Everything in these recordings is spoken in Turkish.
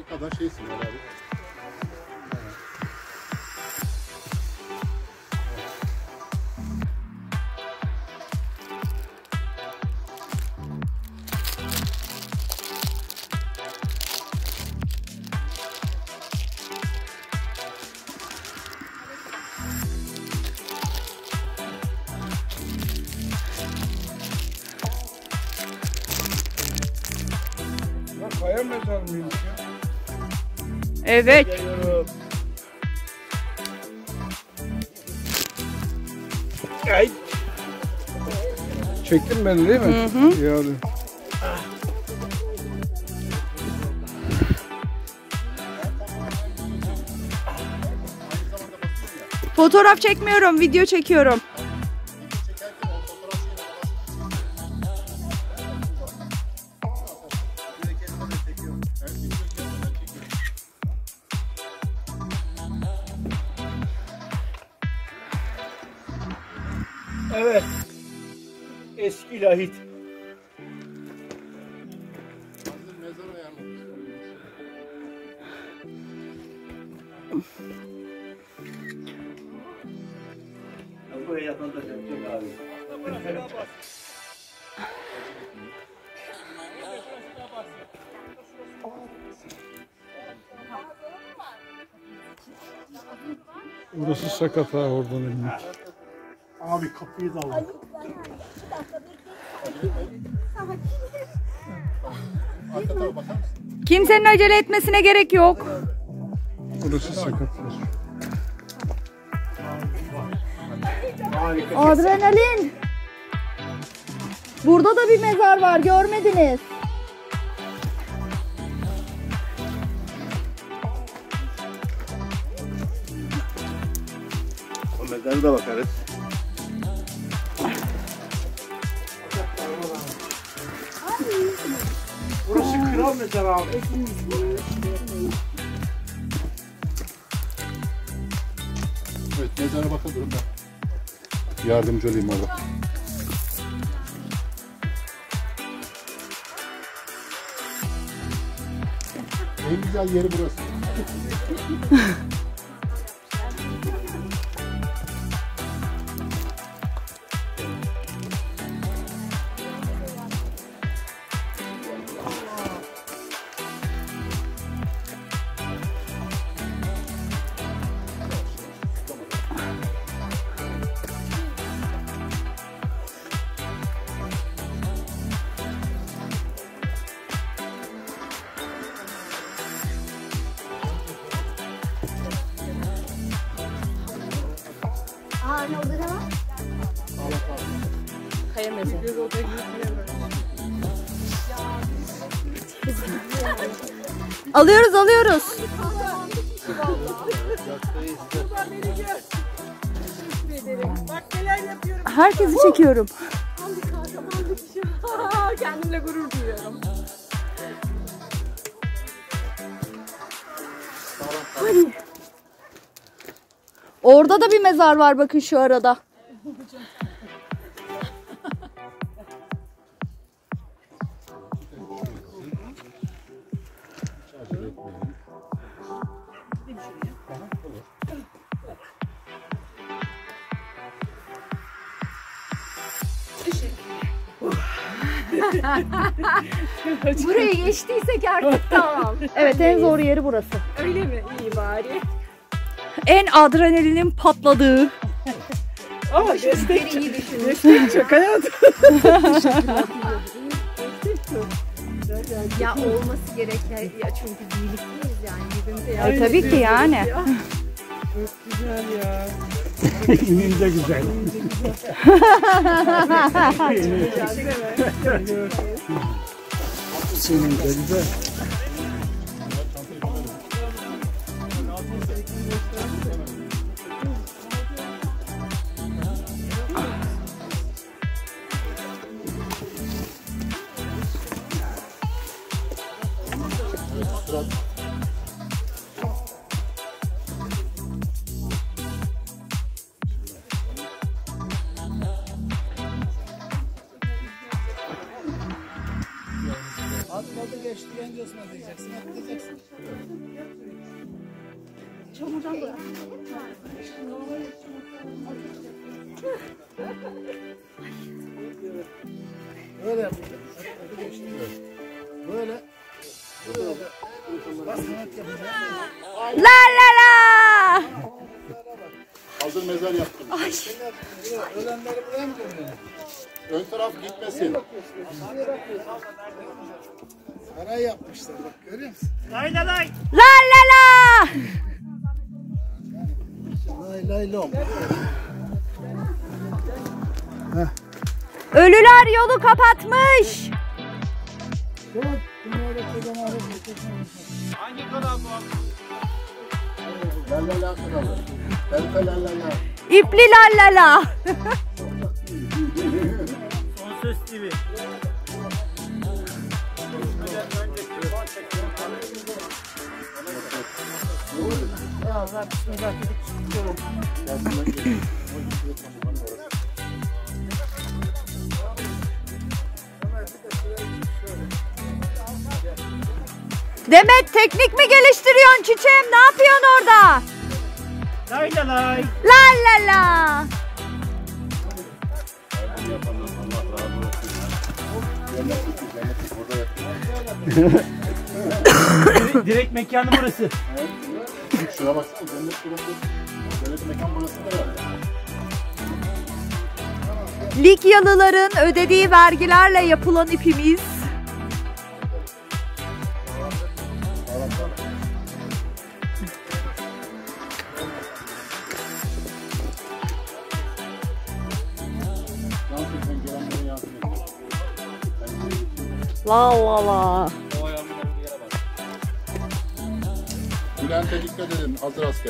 kadar şeysin herhalde. Kaya mezar mıymış ya? Evet. Geliyorum. Ay. Çektin beni değil mi? Hı hı. Yani. Fotoğraf çekmiyorum, video çekiyorum. Evet. Eski lahit. Mezar ayarlamış. Buraya yatan da yapacak abi. Burası sakat ha oradan inmek. Abi kapıyı da al. Arka tarafa bakar mısın? Kimsenin acele etmesine gerek yok. Burası sakat. Adrenalin. Burada da bir mezar var, görmediniz. O mezara da bakarız. Burası kral mezarı abi. Evet, mezara bakın durun ben. Yardımcı olayım orada. En güzel yeri burası. Ne oldu ne var? Kaya mezarı. Alıyoruz, alıyoruz. Bak neler yapıyorum. Herkesi çekiyorum. Kendimle gurur duyuyorum. Orada da bir mezar var, bakın şu arada. Burayı geçtiysek artık tamam. Evet, en zor yeri burası. Öyle mi? İyi bari. En adrenalinin patladığı. Ama destek iyi düşünün. destek çok hayatım. Ya olması gereken ya çünkü birlikteyiz yani birbirimize Tabii ki yani. Çok güzel ya. İnince güzel. Senin de güzel. işleyencesine diyeceksin, atlayacaksın. Çamurdan da. Böyle yapacağız. Böyle. Basmamak yapacağız. La la la. Hazır mezar yaptım. Ölenleri buraya mı gömüyorsun? Ön taraf gitmesin. Saray yapmışlar bak, görüyor musun? La la la. Lay lay lom. Ölüler yolu kapatmış. Hangi kanal bu? La la la kralı. Elfe la la la. İpli la la la. Son Ses TV. Allah bismillah dedik çıkıyorum. Demet teknik mi geliştiriyorsun çiçeğim? Ne yapıyorsun orada? Lay la lay. La la la. Direkt mekanı burası. Şuna baksana, cennet burası. Cennet mekan burası da var. Likyalıların ödediği vergilerle yapılan ipimiz. La la la. Bülent'e dikkat edin, hazır asker.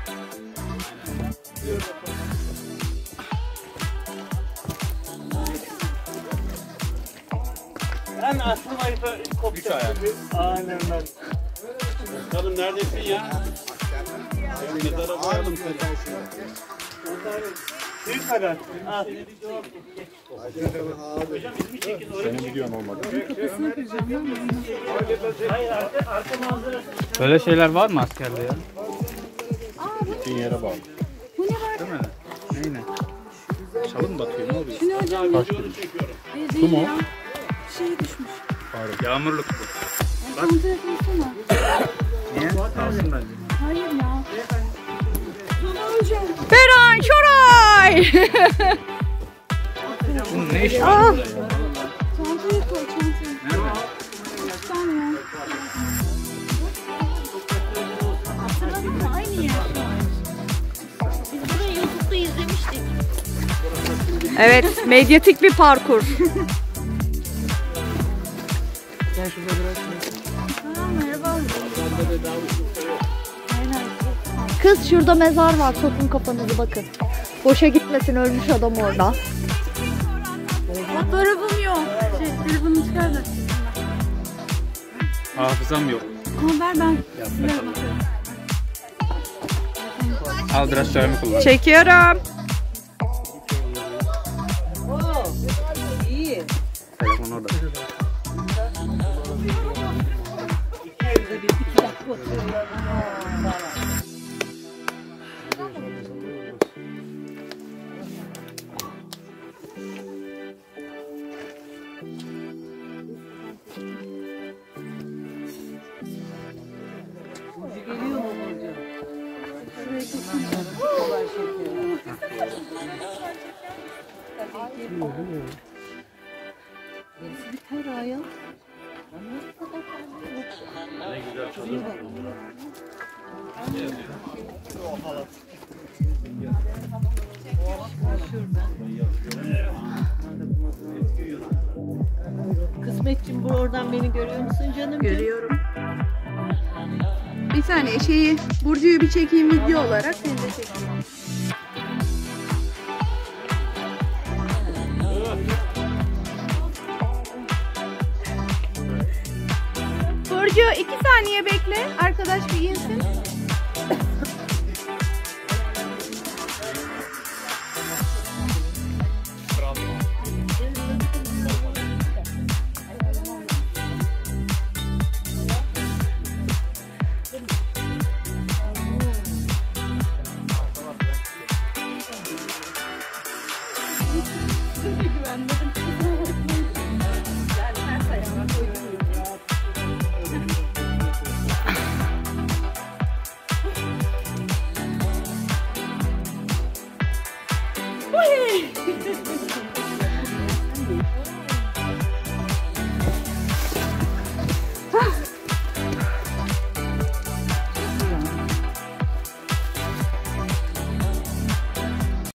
Ben aslında koptu. Aynen ben. Canım neredesin ya? Mezara koyalım seni. Büyük kadar. Al. Senin videon olmadı. Hayır arka manzarası. Böyle şeyler var mı askerde ya? Gittiğin yere bağlı. Değil mi? Neyine? Çalın batıyor ne oluyor? Kaç gün? Su mu? Şey düşmüş. Yağmurluk bu. Çantaya koysana. Niye? Kalsın bence. Hayır ya. Sonra öleceğim. Beray Şoray. Bunun ne işi var burada ya? Çantaya koy çantaya. Nerede? Sen ya. Hatırladın mı? Aynı yer şu an. Biz burayı YouTube'da izlemiştik. Evet, medyatik bir parkur. Merhaba. Kız şurada mezar var, sokun kafanızı bakın. Boşa gitmesin, ölmüş adam orada. Fotoğrafım yok. Telefonu çıkar da. Hafızam yok. Ama ver ben. Al biraz çayımı kullan. Çekiyorum. Telefon orada. Kısmetciğim, buradan beni görüyor musun canım? Görüyorum. Bir saniye Burcu'yu bir çekeyim video olarak, seni de çekeyim. Burcu 2 saniye bekle. Arkadaş bir insin.